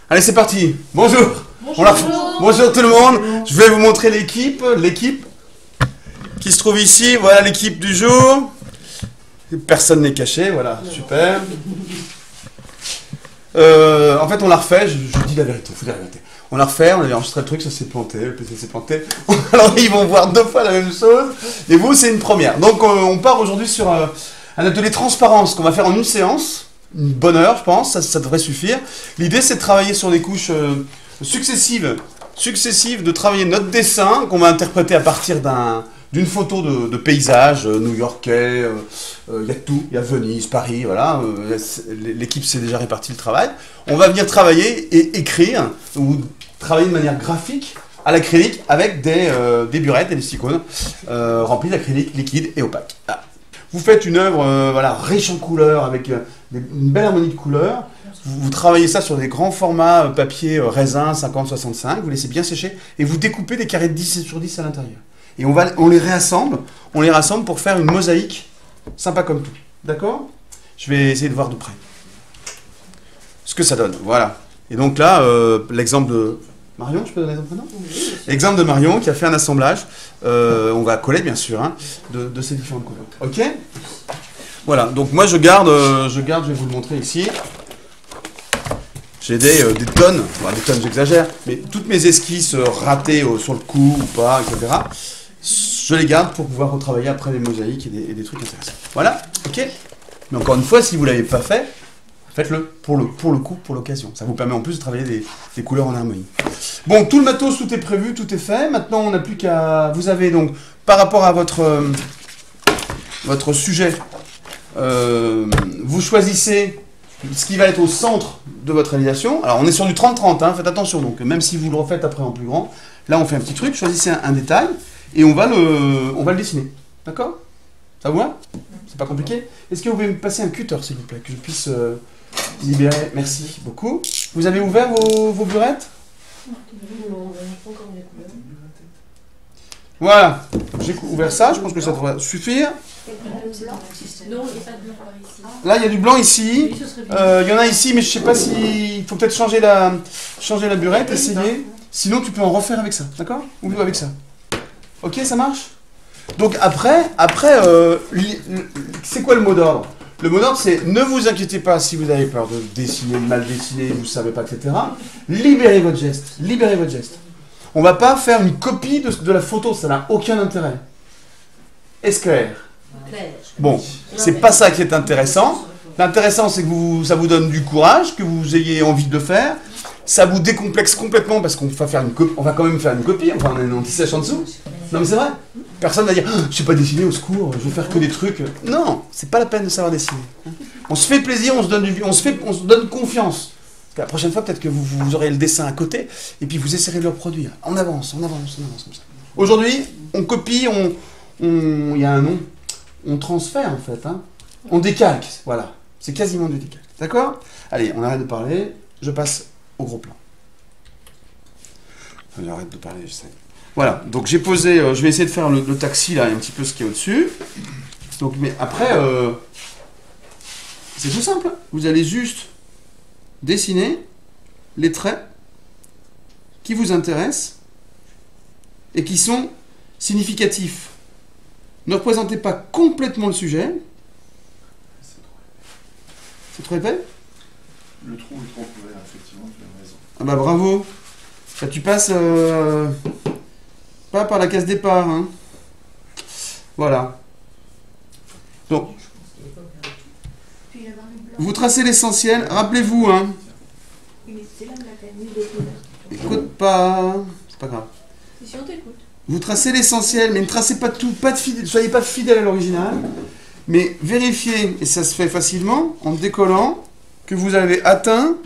Allez, c'est parti. Bonjour. Bonjour tout le monde. Je vais vous montrer l'équipe qui se trouve ici. Voilà l'équipe du jour. Personne n'est caché, voilà, super. En fait, on l'a refait, je dis la vérité, il faut dire la vérité. On l'a refait, on avait enregistré le truc, ça s'est planté, le PC s'est planté. Alors, ils vont voir 2 fois la même chose. Et vous, c'est une première. Donc, on part aujourd'hui sur un atelier transparence qu'on va faire en une séance. Une bonne heure, je pense, ça devrait suffire. L'idée, c'est de travailler sur des couches successives, de travailler notre dessin qu'on va interpréter à partir d'une photo de paysage new-yorkais, il y a tout, il y a Venise, Paris, voilà, l'équipe s'est déjà réparti le travail. On va venir travailler et écrire, ou travailler de manière graphique à l'acrylique avec des burettes et des silicones remplis d'acrylique liquide et opaque. Ah. Vous faites une œuvre voilà, riche en couleurs, avec une belle harmonie de couleurs. Vous travaillez ça sur des grands formats papier raisin 50-65, vous laissez bien sécher, et vous découpez des carrés de 10 sur 10 à l'intérieur. Et on les rassemble pour faire une mosaïque sympa comme tout. D'accord? Je vais essayer de voir de près ce que ça donne. Voilà. Et donc là, l'exemple de Marion, je peux donner l'exemple maintenant? Oui. L'exemple de Marion qui a fait un assemblage, on va coller bien sûr, hein, de ces différentes couleurs. Ok? Voilà, donc moi je garde, je vais vous le montrer ici. J'ai des tonnes, enfin, des tonnes j'exagère, mais toutes mes esquisses ratées sur le coup ou pas, etc. Je les garde pour pouvoir retravailler après les mosaïques et des trucs intéressants. Voilà, ok? Mais encore une fois, si vous ne l'avez pas fait, faites-le pour le coup, pour l'occasion. Ça vous permet en plus de travailler des couleurs en harmonie. Bon, tout le matos, tout est prévu, tout est fait. Maintenant, on n'a plus qu'à... Vous avez donc, par rapport à votre sujet, vous choisissez ce qui va être au centre de votre réalisation. Alors, on est sur du 30-30, hein, faites attention. Donc, même si vous le refaites après en plus grand, là, on fait un petit truc, choisissez un détail, et on va le dessiner. D'accord? Ça vous va? C'est pas compliqué? Est-ce que vous pouvez me passer un cutter, s'il vous plaît, que je puisse libérer? Merci beaucoup. Vous avez ouvert vos burettes? Non, pas encore les couleurs. Voilà, j'ai ouvert ça, je pense que ça devrait suffire. Là, il y a du blanc ici. Il y en a ici, mais je sais pas si... Il faut peut-être changer la burette, essayer. Sinon, tu peux en refaire avec ça, d'accord? Ou avec ça. Ok, ça marche? Donc après c'est quoi le mot d'ordre? Le mot d'ordre, c'est ne vous inquiétez pas si vous avez peur de dessiner, de mal dessiner, vous ne savez pas, etc. Libérez votre geste. Libérez votre geste. On ne va pas faire une copie de la photo, ça n'a aucun intérêt. Est-ce clair? Bon, c'est pas ça qui est intéressant. L'intéressant, c'est que ça vous donne du courage, que vous ayez envie de le faire. Ça vous décomplexe complètement parce qu'on va quand même faire une copie, enfin on a une anti-sèche en dessous. Non mais c'est vrai. Personne va dire « Je sais pas dessiner, au secours, je vais faire que des trucs. » Non, c'est pas la peine de savoir dessiner. On se fait plaisir, on se donne confiance. Parce que la prochaine fois, peut-être que vous aurez le dessin à côté, et puis vous essayerez de le reproduire. On avance comme ça. Aujourd'hui, on copie, il y a un nom, on transfère en fait. Hein. On décalque, voilà. C'est quasiment du décalque. D'accord? Allez, on arrête de parler, je passe au gros plan. Enfin, j'arrête de parler, je sais. Voilà, donc j'ai posé, je vais essayer de faire le taxi là, un petit peu ce qu'il y a au-dessus. Donc, mais après, c'est tout simple. Vous allez juste dessiner les traits qui vous intéressent et qui sont significatifs. Ne représentez pas complètement le sujet. C'est trop épais? Le trou est trop couvert, effectivement, tu as raison. Ah bah bravo. Ça, tu passes pas par la case départ. Hein. Voilà. Donc, vous tracez l'essentiel. Rappelez-vous, hein. Écoute pas. C'est pas grave. Si on t'écoute. Vous tracez l'essentiel, mais ne tracez pas tout. Soyez pas fidèle à l'original. Mais vérifiez, et ça se fait facilement, en décollant, que vous avez atteint.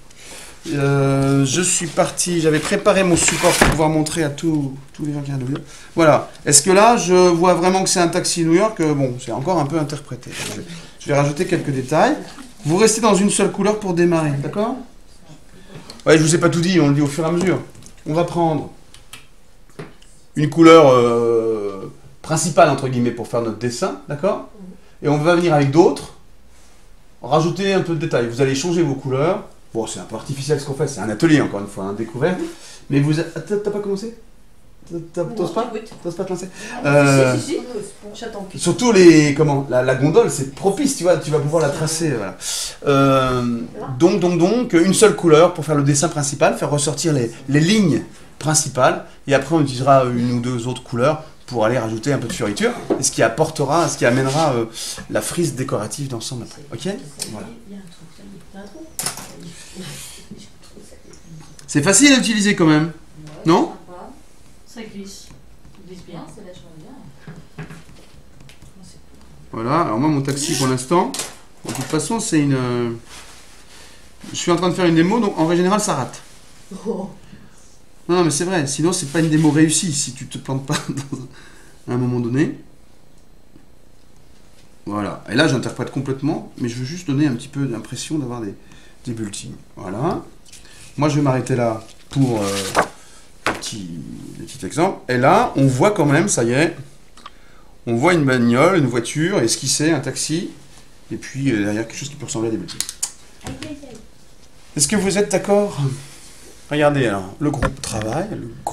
Je suis parti, j'avais préparé mon support pour pouvoir montrer à tous les gens qui viennent de venir. Voilà. Est-ce que là, je vois vraiment que c'est un taxi New York? Bon, c'est encore un peu interprété. Je vais rajouter quelques détails. Vous restez dans une seule couleur pour démarrer, d'accord? Ouais, je vous ai pas tout dit, on le dit au fur et à mesure. On va prendre une couleur principale, entre guillemets, pour faire notre dessin, d'accord? Et on va venir avec d'autres, rajouter un peu de détails. Vous allez changer vos couleurs Bon, c'est un peu artificiel ce qu'on fait, c'est un atelier encore une fois, hein, découvert. Mais vous... T'as pas commencé? T'oses pas? T'oses pas te lancer? Si, j'attends. Surtout les... Comment? La gondole, c'est propice, tu vois, tu vas pouvoir la tracer, voilà. Donc, une seule couleur pour faire le dessin principal, faire ressortir les lignes principales, et après on utilisera une ou deux autres couleurs pour aller rajouter un peu de fioriture, et ce qui apportera, ce qui amènera la frise décorative d'ensemble après. Ok? Voilà. C'est facile à utiliser quand même, non? Ça glisse. Ça glisse bien. C'est vachement bien. Voilà, alors moi mon taxi pour l'instant, de toute façon c'est une... Je suis en train de faire une démo, donc en général ça rate. Oh. Non mais c'est vrai, sinon c'est pas une démo réussie si tu te plantes pas à un moment donné. Voilà, et là j'interprète complètement, mais je veux juste donner un petit peu d'impression d'avoir des bulletins. Voilà. Moi je vais m'arrêter là pour le petit exemple. Et là, on voit quand même, ça y est, on voit une bagnole, une voiture, esquisser, un taxi, et puis derrière quelque chose qui peut ressembler à des bulletins. Est-ce que vous êtes d'accord? Regardez alors, le groupe travaille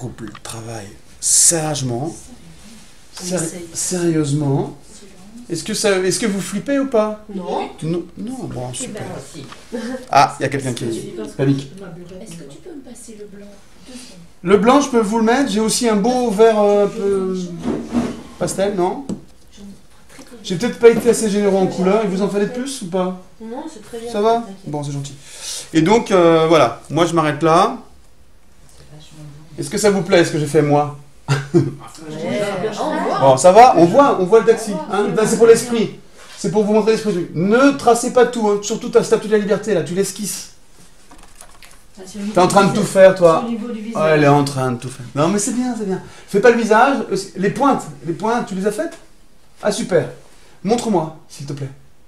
sagement, sérieusement. Est-ce que vous flippez ou pas? Non. Non, bon, super. Ah, il y a quelqu'un qui est panique. Est-ce que tu peux me passer le blanc? Le blanc, je peux vous le mettre. J'ai aussi un beau vert un peu pastel, non? J'ai peut-être pas été assez généreux en couleur. Il vous en fallait plus ou pas? Non, c'est très bien. Ça va? Bon, c'est gentil. Et donc, voilà. Moi, je m'arrête là. Est-ce que ça vous plaît, ce que j'ai fait, moi? Bon, ça va? On voit le taxi. Hein? Là, c'est pour l'esprit. C'est pour vous montrer l'esprit. Ne tracez pas tout. Hein. Surtout ta statue de la liberté, là. Tu l'esquisses. T'es en train de tout faire, toi. Oh, elle est en train de tout faire. Non, mais c'est bien, c'est bien. Fais pas le visage. Les pointes, tu les as faites? Ah, super. Montre-moi, s'il te plaît.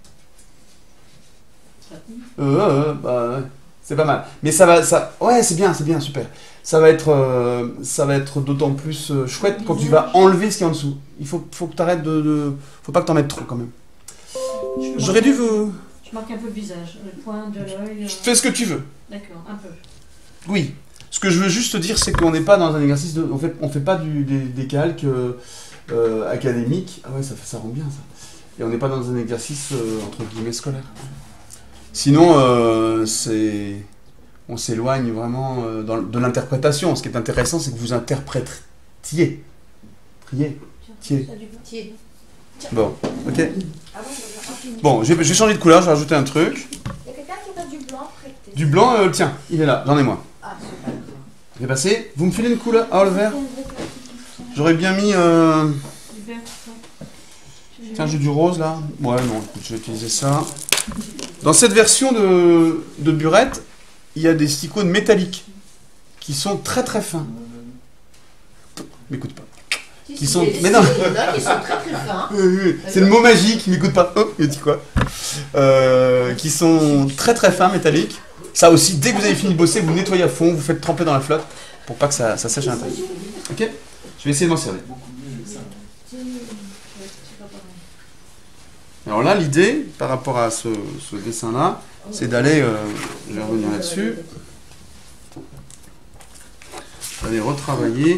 Bah, ouais. C'est pas mal. Mais ça va, ouais, c'est bien, super. Ça va être d'autant plus chouette quand tu vas enlever ce qui est en dessous. Il faut que tu arrêtes faut pas que t'en mettes trop quand même. J'aurais dû vous... Je marque un peu le visage, le point de l'œil. Fais ce que tu veux. D'accord, un peu. Oui. Ce que je veux juste te dire, c'est qu'on n'est pas dans un exercice de... On fait pas des calques académiques. Ah ouais, ça rend bien, ça. Et on n'est pas dans un exercice, entre guillemets, scolaire. Sinon, on s'éloigne vraiment de l'interprétation. Ce qui est intéressant, c'est que vous interprétiez. Tiez. Bon, ok. Bon, je vais changer de couleur, je vais rajouter un truc. Il y a quelqu'un qui a du blanc prêté. Du blanc, tiens, il est là, j'en ai moi. Ah, super. Je vais passer. Vous me filez une couleur? Ah, le vert. J'aurais bien mis... Tiens, j'ai du rose là. Ouais, non, écoute, je vais utiliser ça. Dans cette version de burette, il y a des stickos métalliques qui sont très très fins. M'écoute pas. Qui sont... Mais non. Ils sont très très fins. C'est le mot magique, m'écoute pas. Oh, il dit quoi? Qui sont très très fins, métalliques. Ça aussi, dès que vous avez fini de bosser, vous nettoyez à fond, vous faites tremper dans la flotte pour pas que ça sèche à l'intérieur. Ok? Je vais essayer de m'en servir. Alors là, l'idée, par rapport à ce dessin-là, c'est d'aller, je vais revenir là-dessus, d'aller retravailler.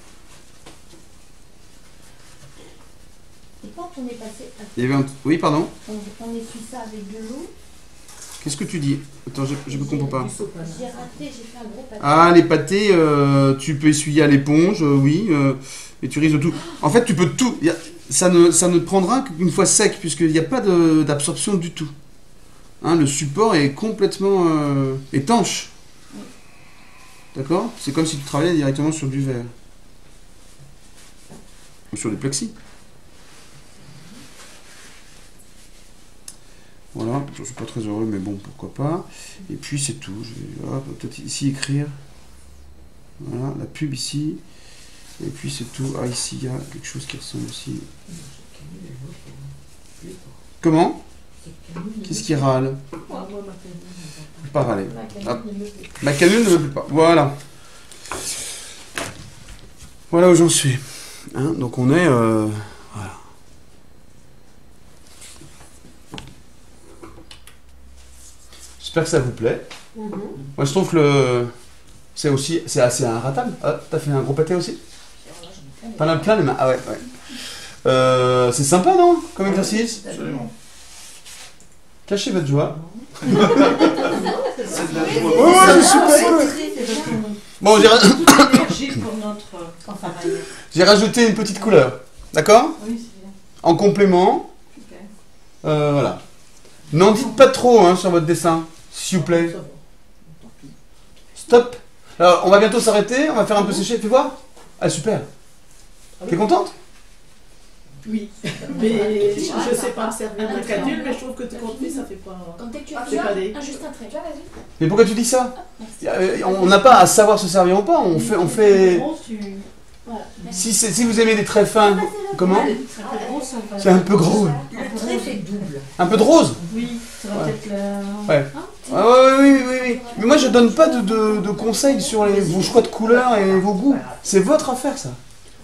Et quand on est passé à... Il y avait oui, pardon? On essuie ça avec de l'eau. Qu'est-ce que tu dis? Attends, je ne comprends pas. J'ai raté, j'ai fait un gros pâté. Ah, les pâtés, tu peux essuyer à l'éponge, oui, et tu risques de tout. En fait, tu peux tout. Ça ne prendra qu'une fois sec, puisqu'il n'y a pas d'absorption du tout. Hein, le support est complètement étanche. D'accord? C'est comme si tu travaillais directement sur du verre. Ou sur du plexi. Voilà, je ne suis pas très heureux, mais bon, pourquoi pas. Et puis c'est tout. Je vais peut-être ici écrire. Voilà, la pub ici. Et puis c'est tout. Ah, ici, il y a quelque chose qui ressemble aussi. Comment? Qu'est-ce qui râle? Pas râler. Ah, ma canule ne me plaît pas. Voilà. Voilà où j'en suis. Hein, donc on est... voilà. J'espère que ça vous plaît. Mhm. Moi, je trouve que le... c'est assez inratable. Ah, t'as fait un gros pâté aussi? T'en as plein les mains. Ah ouais, ouais. C'est sympa, non? Comme exercice? Absolument. Cachez votre joie. C'est de la joie. Oh, c'est super. Bon, Énergie pour notre travail. j'ai rajouté une petite couleur. D'accord? Oui, c'est bien. En complément. Super. Voilà. N'en dites pas trop hein, sur votre dessin, s'il vous plaît. Stop. Alors, on va bientôt s'arrêter, on va faire un peu sécher. Fais voir. Ah, super. T'es contente? Oui, mais je sais pas servir de calcul, mais je trouve que tu conduis, ça fait pas. Quand t'es tu C'est pas des- juste un trait. Tu vois, vas-y. Mais pourquoi tu dis ça? On n'a pas à savoir se servir ou pas, on fait... Gros, tu... Voilà. Si vous aimez des traits fins, comment? C'est un peu gros, ça va. C'est un peu gros. Le trait fait double. Un peu de rose? Oui, ça va Ouais. peut-être le... Ouais. Ah oui. Mais moi je donne pas de conseils sur vos choix de couleurs et vos goûts. C'est votre affaire ça.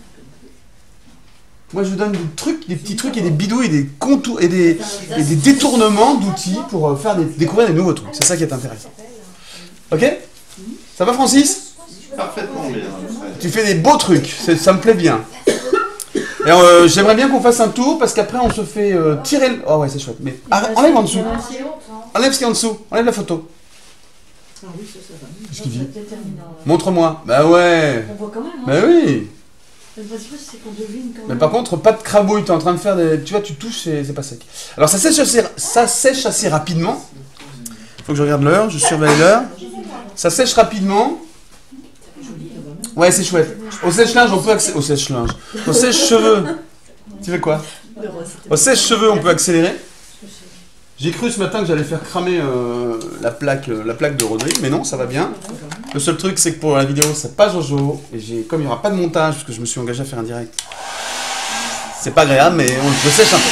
Moi je vous donne des trucs, des petits trucs et des bidouilles et des contours et des détournements d'outils pour faire découvrir des nouveaux trucs. C'est ça qui est intéressant. Ok? Ça va Francis? Parfaitement bien. Tu fais des beaux trucs, ça me plaît bien. Et j'aimerais bien qu'on fasse un tour parce qu'après on se fait tirer le... Oh ouais c'est chouette, mais enlève en dessous. Enlève ce qu'il y a en dessous, enlève la photo. Ah oui, ça va. Qu'est-ce qu'il dit? Montre-moi. Bah ouais. On voit quand même, hein. Bah oui. Le principal, c'est qu'on devine quand Mais même. par contre, pas de crabouille, t'es en train de faire des... Tu vois, tu touches, c'est pas sec. Alors ça sèche assez rapidement. Faut que je regarde l'heure, je surveille l'heure. Ça sèche rapidement. Ouais, c'est chouette. Au sèche-linge, on peut accélérer. Au sèche-linge. Au sèche-cheveux. Tu fais quoi? Au sèche-cheveux, on peut accélérer. J'ai cru ce matin que j'allais faire cramer la plaque de Rodrigue, mais non, ça va bien. Le seul truc, c'est que pour la vidéo, c'est pas Jojo. Et comme il n'y aura pas de montage, parce que je me suis engagé à faire un direct, c'est pas agréable, mais je sèche un peu.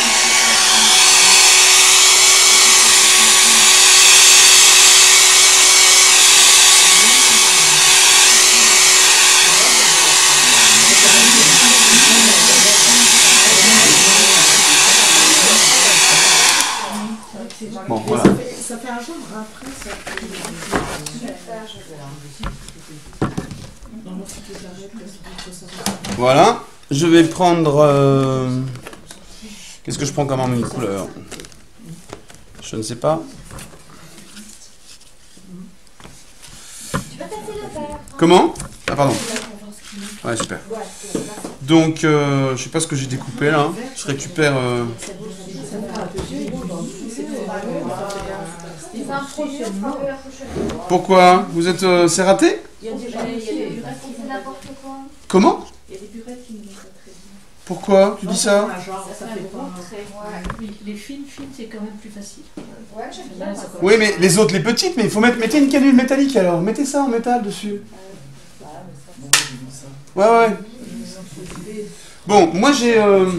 Bon, voilà. Ça fait un jour après, ça fait. Non, non, si tu l'arrêtes, ça va. Voilà. Je vais prendre... Qu'est-ce que je prends comme en une couleur? Je ne sais pas. Tu vas casser le verre. Comment? Ah pardon. Ouais, super. Donc, je sais pas ce que j'ai découpé là. Je récupère... C'est un projet, Pourquoi? Vous êtes... c'est raté? c'est n'importe quoi. Comment? Il y a des burettes qui ne vont pas très bien. Pourquoi? Tu dis ça? Genre, ça fait pas. Oui, les fines, c'est quand même plus facile. Ouais, j'aime Là, bien. ça commence. Oui, mais les autres, les petites, mais il faut mettez une canule métallique alors. Mettez ça en métal dessus. Ouais. Bon, moi j'ai...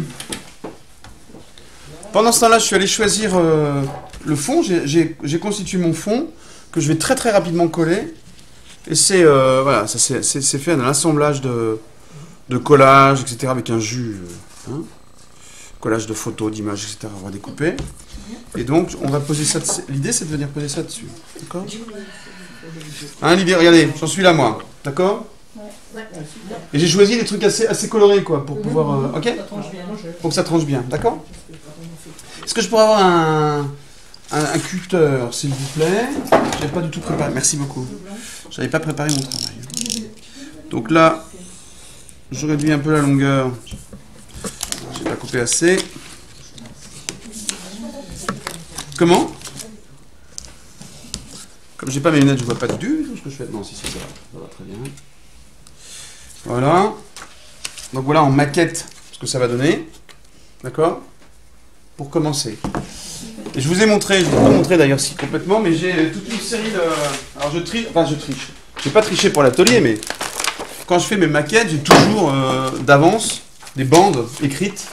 Pendant ce temps-là, je suis allé choisir le fond. J'ai constitué mon fond que je vais très très rapidement coller. Et c'est voilà, ça c'est fait un assemblage de collage, etc. avec un jus, collage de photos, d'images, etc. On va découper. Et donc, on va poser ça. L'idée, c'est de venir poser ça dessus. D'accord? Hein, l'idée, regardez, j'en suis là moi. D'accord? Et j'ai choisi des trucs assez colorés, quoi, pour pouvoir. Ok? Ça tranche bien. Pour que ça tranche bien. D'accord? Est-ce que je pourrais avoir un cutter, s'il vous plaît? Je n'avais pas du tout préparé. Merci beaucoup. Je n'avais pas préparé mon travail. Donc là, je réduis un peu la longueur. Je n'ai pas coupé assez. Comment? Comme j'ai pas mes lunettes, je vois pas du tout ce que je fais. Non, si, ça va très bien. Voilà. Donc voilà en maquette ce que ça va donner. D'accord? Pour commencer. Et je vous ai montré, je ne vous ai pas montré d'ailleurs si complètement, mais j'ai toute une série de... Alors je triche. Je n'ai pas triché pour l'atelier, mais quand je fais mes maquettes, j'ai toujours d'avance des bandes écrites.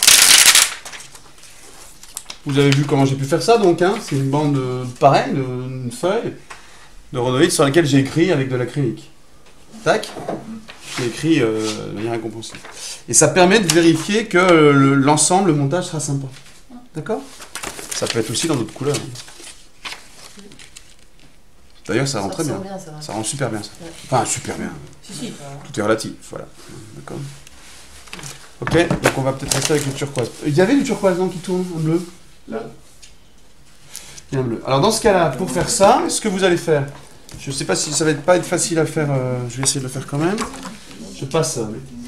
Vous avez vu comment j'ai pu faire ça donc, hein? C'est une bande pareille, une feuille de rhodoïde sur laquelle j'ai écrit avec de l'acrylique. Tac. J'ai écrit de manière récompensée. Et ça permet de vérifier que l'ensemble, le montage sera sympa. D'accord? Ça peut être aussi dans d'autres couleurs. D'ailleurs, ça rend très bien. Bien, ça, va. Ça rend super bien, ça. Ouais. Enfin, super bien. Si. Tout est relatif, voilà. D'accord. Ok, donc on va peut-être rester avec le turquoise. Il y avait du turquoise, non, qui tourne, en bleu? Là. Il y a un bleu. Alors, dans ce cas-là, pour faire ça, ce que vous allez faire, je ne sais pas si ça va pas être facile à faire, je vais essayer de le faire quand même. Je passe.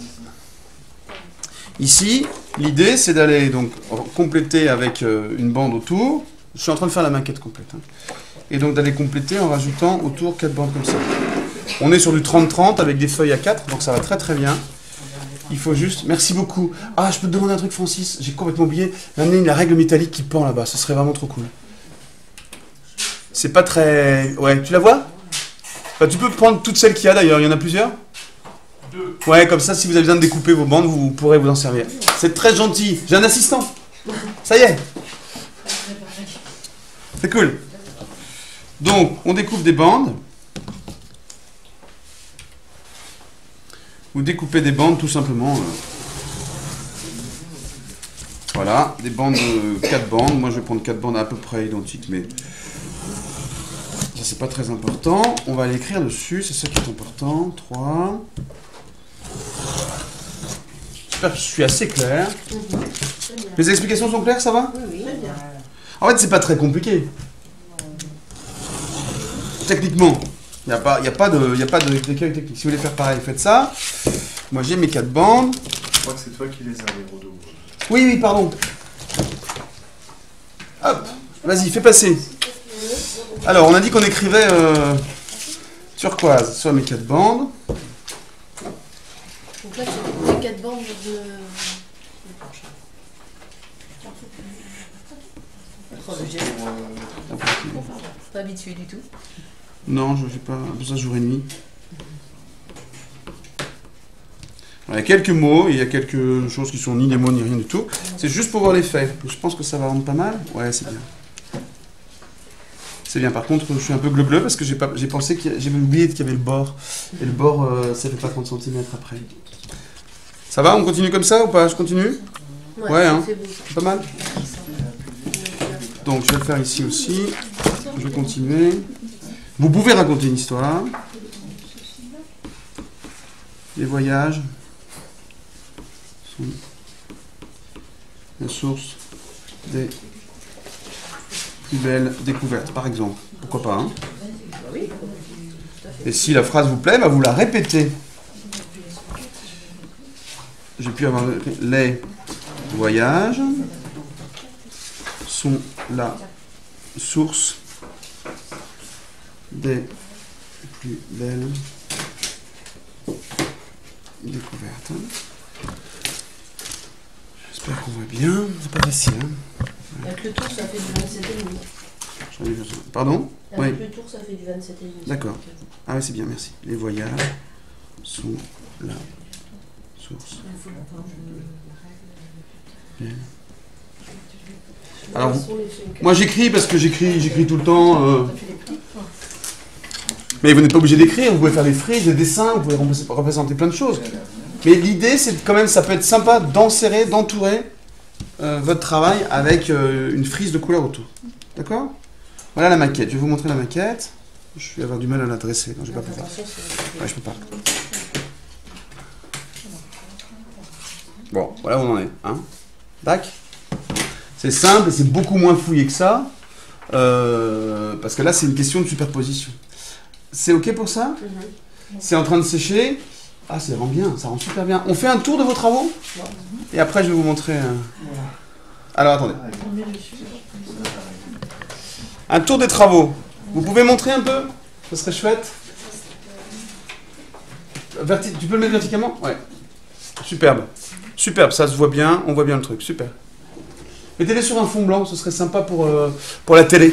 Ici, l'idée, c'est d'aller donc compléter avec une bande autour. Je suis en train de faire la maquette complète. Hein. Et donc d'aller compléter en rajoutant autour 4 bandes comme ça. On est sur du 30-30 avec des feuilles à 4, donc ça va très très bien. Il faut juste... Merci beaucoup. Ah, je peux te demander un truc, Francis? J'ai complètement oublié. D'amener la règle métallique qui pend là-bas. Ce serait vraiment trop cool. C'est pas très... Ouais, tu la vois? Bah, tu peux prendre toutes celles qu'il y a d'ailleurs. Il y en a plusieurs? 2. Ouais, comme ça, si vous avez besoin de découper vos bandes, vous pourrez vous en servir. C'est très gentil. J'ai un assistant. Ça y est. C'est cool. Donc, on découpe des bandes. Vous découpez des bandes tout simplement. Voilà, des bandes de 4 bandes. Moi, je vais prendre 4 bandes à peu près identiques, mais ça, c'est pas très important. On va aller écrire dessus, c'est ça qui est important. 3. J'espère que je suis assez clair. Les explications sont claires, ça va? Oui. En fait, c'est pas très compliqué. Techniquement, il n'y a pas d'écueil technique. Si vous voulez faire pareil, faites ça. Moi, j'ai mes 4 bandes. Je crois que c'est toi qui les as, les rodos. Oui, pardon. Hop, vas-y, fais passer. Alors, on a dit qu'on écrivait turquoise sur mes 4 bandes. Donc là, c'est les 4 bandes de... Oh, le geste. Pas habitué du tout. Non, je ne fais pas ça jour et nuit. Il y a quelques mots, et il y a quelques choses qui sont ni des mots ni rien du tout. C'est juste pour voir l'effet. Je pense que ça va rendre pas mal. Ouais, c'est bien. C'est bien. Par contre, je suis un peu bleu parce que j'ai pensé que j'avais oublié qu'il y avait le bord. Et le bord, ça fait pas 30 cm après. Ça va? On continue comme ça ou pas? Je continue? Ouais, hein. C'est beau. C'est pas mal? Donc, je vais le faire ici aussi. Je vais continuer. Vous pouvez raconter une histoire. Les voyages sont la source des plus belles découvertes, par exemple. Pourquoi pas, hein? Et si la phrase vous plaît, bah vous la répétez. J'ai pu avoir les voyages sont la source des plus belles découvertes. J'espère qu'on voit bien. C'est pas facile. Hein. Avec le tour, ça fait du 27,5. Pardon? Avec Oui. le tour, ça fait du 27,5. D'accord. Ah oui, c'est bien, merci. Les voyages sont la source. Bien. Alors, moi j'écris parce que j'écris tout le temps. Mais vous n'êtes pas obligé d'écrire, vous pouvez faire des frises, des dessins, vous pouvez représenter plein de choses. Mais l'idée, c'est quand même, ça peut être sympa d'enserrer, d'entourer votre travail avec une frise de couleur autour. D'accord? Voilà la maquette. Je vais vous montrer la maquette. Je vais avoir du mal à la dresser. Non, je vais pas pouvoir. Ouais, je peux pas. Bon, voilà où on en est. Hein? Tac. C'est simple et c'est beaucoup moins fouillé que ça. Parce que là, c'est une question de superposition. C'est OK pour ça? C'est en train de sécher. Ah, ça rend bien, ça rend super bien. On fait un tour de vos travaux? Et après, je vais vous montrer... Alors, attendez. Un tour des travaux. Vous pouvez montrer un peu? Ce serait chouette. Tu peux le mettre verticalement? Ouais. Superbe. Superbe, ça se voit bien, on voit bien le truc. Super. Mettez-les sur un fond blanc, ce serait sympa pour la télé.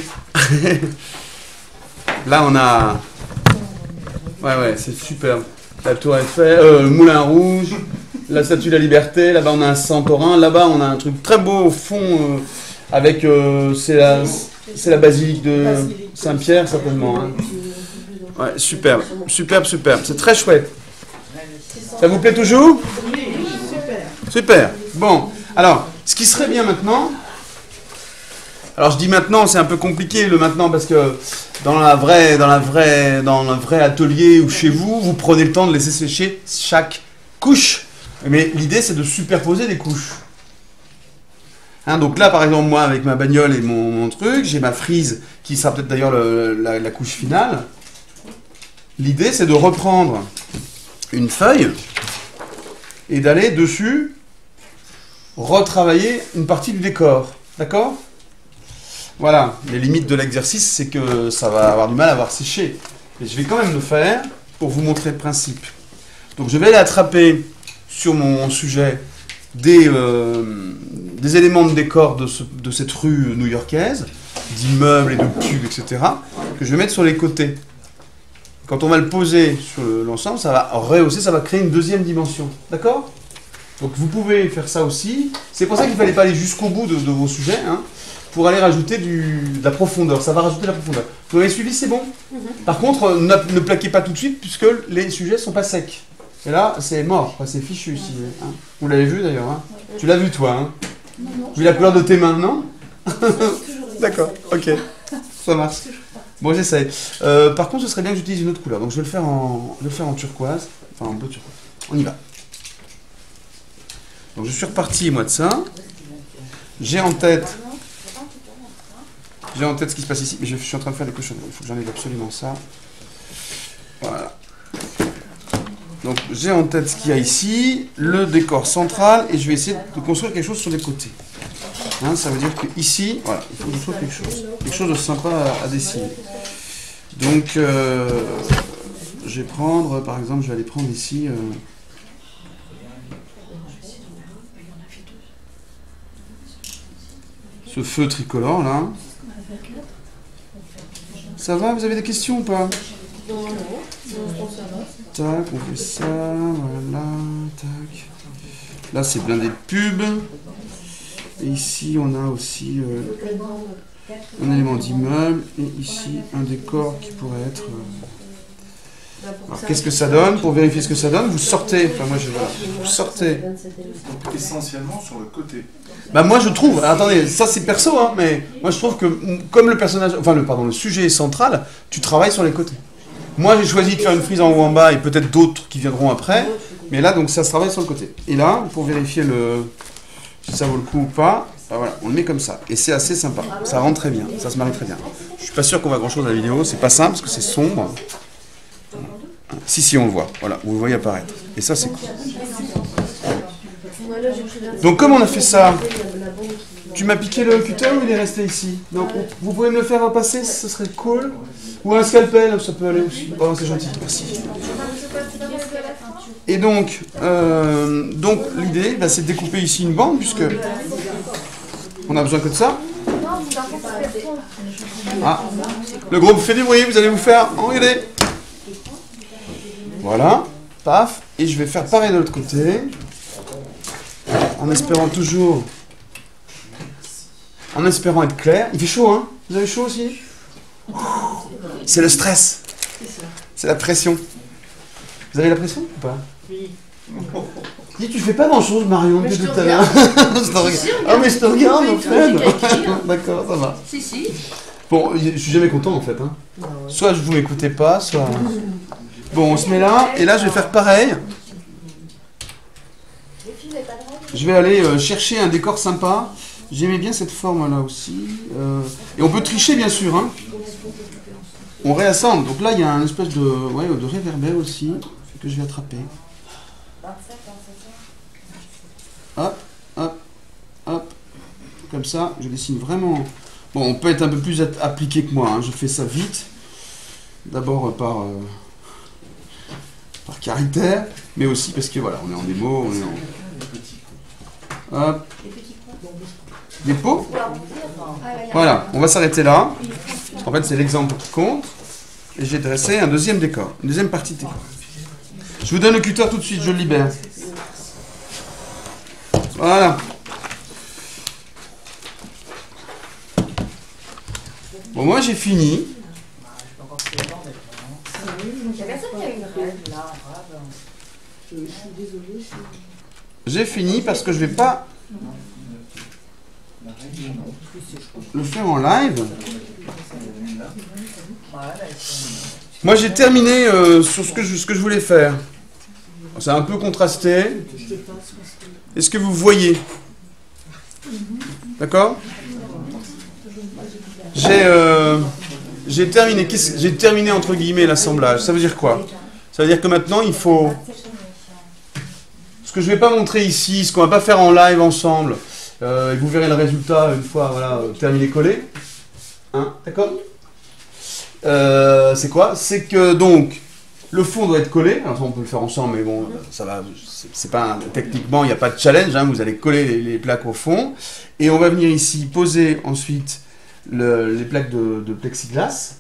Là, on a... Ouais, c'est superbe. La tour Eiffel, le Moulin Rouge, la Statue de la Liberté, là-bas on a un Santorin, là-bas on a un truc très beau au fond, avec... c'est la basilique de Saint-Pierre, certainement. Hein. Ouais, superbe, c'est très chouette. Ça vous plaît toujours? Super. Super. Bon, alors, ce qui serait bien maintenant, Alors je dis maintenant, c'est un peu compliqué le maintenant parce que dans le vrai atelier ou chez vous, vous prenez le temps de laisser sécher chaque couche. Mais l'idée c'est de superposer des couches. Hein, donc là par exemple moi avec ma bagnole et mon truc, j'ai ma frise qui sera peut-être d'ailleurs la couche finale. L'idée c'est de reprendre une feuille et d'aller dessus retravailler une partie du décor. D'accord ? Voilà, les limites de l'exercice, c'est que ça va avoir du mal à avoir séché. Mais je vais quand même le faire pour vous montrer le principe. Donc je vais aller attraper sur mon sujet des éléments de décor de cette rue new-yorkaise, d'immeubles et de pubs, etc., que je vais mettre sur les côtés. Quand on va le poser sur l'ensemble, ça va rehausser, ça va créer une deuxième dimension. D'accord ? Donc vous pouvez faire ça aussi. C'est pour ça qu'il ne fallait pas aller jusqu'au bout de vos sujets, hein, pour aller rajouter de la profondeur. Ça va rajouter de la profondeur. Vous m'avez suivi, c'est bon ? Par contre, ne plaquez pas tout de suite puisque les sujets ne sont pas secs. Et là, c'est mort, enfin, c'est fichu ici. Hein. Vous l'avez vu d'ailleurs, hein. Tu l'as vu toi, hein. Vu la couleur de tes mains, non? D'accord, ok. Ça marche. Bon, j'essaye. Par contre, ce serait bien que j'utilise une autre couleur. Donc je vais le faire en turquoise. Enfin, en bleu turquoise. On y va. Donc je suis reparti, moi, de ça. J'ai en tête ce qui se passe ici. Mais je suis en train de faire des cochonneries. Il faut que j'enlève absolument ça. Voilà. Donc j'ai en tête ce qu'il y a ici, le décor central, et je vais essayer de construire quelque chose sur les côtés. Hein, ça veut dire que ici, voilà, il faut que je trouve quelque chose de sympa à dessiner. Donc je vais prendre, par exemple, je vais aller prendre ici ce feu tricolore là. Ça va, vous avez des questions ou pas? Tac, on fait ça, voilà, tac. Là, c'est blindé de pub. Et ici, on a aussi un élément d'immeuble. Et ici, un décor qui pourrait être... Alors, qu'est-ce que ça donne? Pour vérifier ce que ça donne, vous sortez. Enfin, moi, vous sortez. Donc, essentiellement sur le côté. Bah, moi, je trouve... Alors, attendez, ça, c'est perso, hein, mais moi, je trouve que comme le personnage... Enfin, le sujet est central, tu travailles sur les côtés. Moi, j'ai choisi de faire une frise en haut en bas et peut-être d'autres qui viendront après. Mais là, donc, ça se travaille sur le côté. Et là, pour vérifier si ça vaut le coup ou pas, bah voilà, on le met comme ça. Et c'est assez sympa. Ça rentre très bien. Ça se marie très bien. Je suis pas sûr qu'on voit grand-chose à la vidéo. C'est pas simple parce que c'est sombre. Si, on le voit. Voilà, vous le voyez apparaître. Et ça, c'est cool. Donc, comme on a fait ça, tu m'as piqué le cutter ou il est resté ici? Donc, vous pouvez me le faire repasser, ce serait cool. Ou un scalpel, ça peut aller aussi. Oh, c'est gentil, merci. Et donc l'idée, c'est de découper ici une bande, puisque on a besoin que de ça. Ah, le groupe fait du bruit, vous allez vous faire engueuler. Voilà, paf. Et je vais faire pareil de l'autre côté. En espérant être clair. Il fait chaud, hein? Vous avez chaud aussi? C'est le stress. C'est la pression. Vous avez la pression ou pas? Oui. Dis, tu fais pas grand chose, Marion, depuis tout à l'heure. Ah, mais je te regarde, en fait. D'accord, ça va. Si. Bon, je suis jamais content, en fait. Hein. Soit vous m'écoutez pas, soit... Bon, on se met là, et là, je vais faire pareil. Je vais aller chercher un décor sympa. J'aimais bien cette forme-là aussi. Et on peut tricher, bien sûr. Hein. On réassemble. Donc là, il y a un espèce de réverbère aussi que je vais attraper. Hop, hop, hop. Comme ça, je dessine vraiment... Bon, on peut être un peu plus appliqué que moi. Hein. Je fais ça vite. D'abord par caractère, mais aussi parce que voilà, on est en démo, on est en... Hop. Des pots. Voilà, on va s'arrêter là. En fait, c'est l'exemple qui compte. Et j'ai dressé un deuxième décor, une deuxième partie de décor. Je vous donne le cutter tout de suite, je le libère. Voilà. Bon, moi j'ai fini. J'ai fini parce que je vais pas le faire en live. Moi j'ai terminé sur ce que je voulais faire. C'est un peu contrasté. Est-ce que vous voyez? D'accord? J'ai terminé entre guillemets l'assemblage. Ça veut dire quoi? Ça veut dire que maintenant il faut... Ce que je ne vais pas montrer ici, ce qu'on ne va pas faire en live ensemble, et vous verrez le résultat une fois voilà, terminé collé. Hein, d'accord? C'est quoi? C'est que donc le fond doit être collé. Alors ça on peut le faire ensemble, mais bon, ça va. C'est pas techniquement, il n'y a pas de challenge. Hein, vous allez coller les plaques au fond, et on va venir ici poser ensuite les plaques de plexiglas,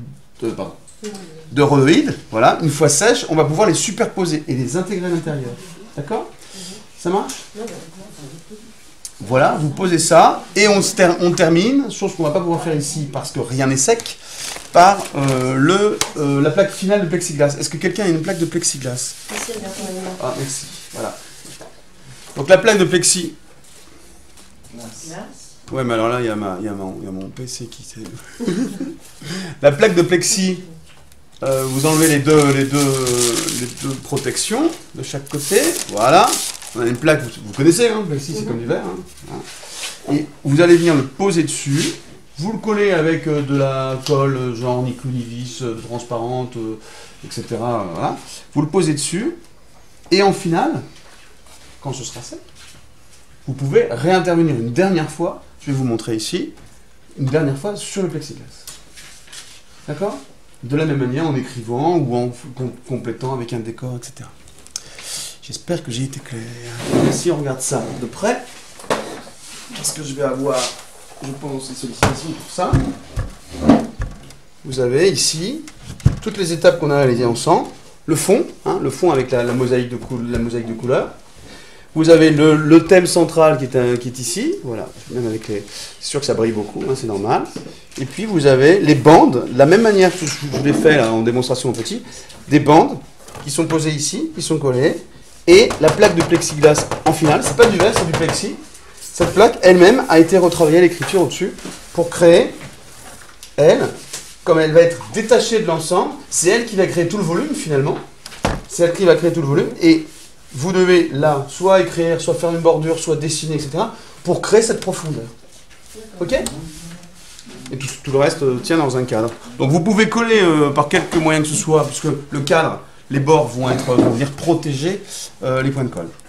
de rhodoïde. Voilà, une fois sèches, on va pouvoir les superposer et les intégrer à l'intérieur. D'accord? Ça marche? Voilà, vous posez ça et on termine, chose qu'on ne va pas pouvoir faire ici parce que rien n'est sec, par la plaque finale de plexiglas. Est-ce que quelqu'un a une plaque de plexiglas? Ah, merci. Voilà. Donc la plaque de plexi... Ouais, mais alors là, il y a mon PC qui s'est... La plaque de plexi, vous enlevez les deux protections de chaque côté. Voilà. On a une plaque, vous connaissez, hein, le plexi, c'est comme du verre. Hein. Voilà. Et vous allez venir le poser dessus. Vous le collez avec de la colle, genre Niclou-Nivis, transparente, etc. Voilà. Vous le posez dessus. Et en finale, quand ce sera sec, vous pouvez réintervenir une dernière fois. Je vais vous montrer ici. Une dernière fois sur le plexiglas. D'accord? De la même manière en écrivant ou en complétant avec un décor, etc. J'espère que j'ai été clair. Et si on regarde ça de près, parce que je vais avoir, je pense, une sollicitation pour ça. Vous avez ici toutes les étapes qu'on a réalisées ensemble. Le fond, hein, le fond avec la mosaïque de couleurs. Vous avez le thème central qui est ici. Voilà, même avec les... C'est sûr que ça brille beaucoup, hein, c'est normal. Et puis vous avez les bandes, de la même manière que je vous l'ai fait là, en démonstration en petit, des bandes qui sont posées ici, qui sont collées. Et la plaque de plexiglas en finale, c'est pas du verre, c'est du plexi. Cette plaque elle-même a été retravaillée à l'écriture au-dessus pour créer, elle, comme elle va être détachée de l'ensemble, c'est elle qui va créer tout le volume finalement. C'est elle qui va créer tout le volume. Et vous devez là, soit écrire, soit faire une bordure, soit dessiner, etc. pour créer cette profondeur. Ok? Et tout le reste tient dans un cadre. Donc vous pouvez coller par quelque moyen que ce soit, parce que le cadre, les bords vont venir protéger les points de colle.